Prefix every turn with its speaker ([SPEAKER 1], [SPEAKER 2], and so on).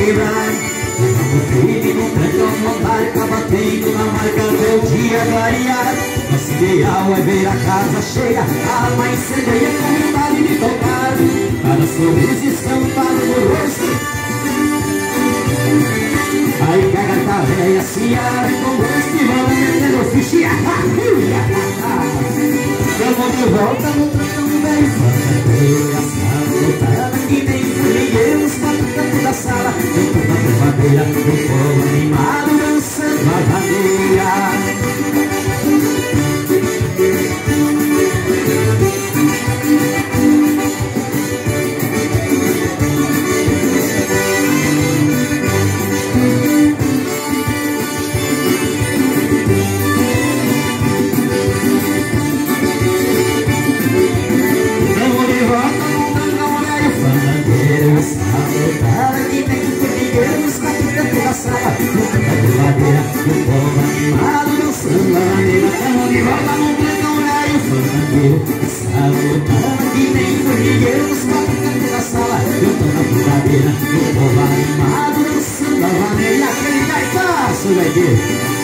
[SPEAKER 1] Levando firme no trancão, não marca, batendo na marca até o dia clarear. Nosso ideal é ver a casa cheia, a mãe sereia com vontade de tocar. Cada sorriso estampado no rosto, aí que a gata velha se abre com gosto e vão metendo fichinha. Vamos de volta no trancão velho, fandangueiro, a sala lotada que nem formigueiro, os quatro cantos da sala, dentro da trovadeira, o povo animado dançando a bandeira. O povo animado dançando a bandeira, estamos de volta no trancão velho, fandangueiro. Essa lotada que nem formigueiro, nos quatro cantos da sala, cantando a brincadeira. O povo animado dançando a bandeira, aquele gaitaço, velho.